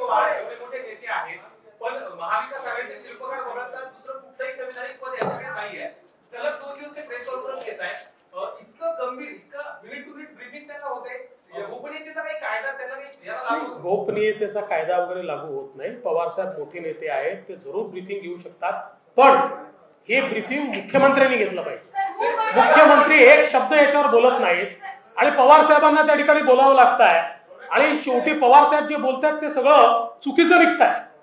पवार एवढे मोठे नेते आहेत, पण महाविकास आघाडीचे शिल्पकार वगळता दुसरं कुठलंही संविधानिक पद यांच्याकडे नाहीये. सलग 2 दिवस ते प्रेस कॉन्फरन्स घेत आहेत. इतकं गंभीर, इतकं मिनिट टू मिनिट ब्रीफिंग त्यांना होते. गोपनीयतेचा काही कायदा त्यांना काही लागू होतो? गोपनीयतेचा कायदा वगैरे लागू होत नाही. पवार साहेब मोठे नेते आहेत, ते जरूर ब्रीफिंग घेऊ शकतात, पण हे ब्रीफिंग मुख्यमंत्र्यांनी घेतलं पाहिजे. मुख्यमंत्री एक शब्द याच्यावर बोलत नाहीत आणि पवार साहेबांना त्या ठिकाणी बोलावं लागतंय आणि शेवटी पवार साहेब जे बोलतात ते सगळं चुकीचं निघतंय.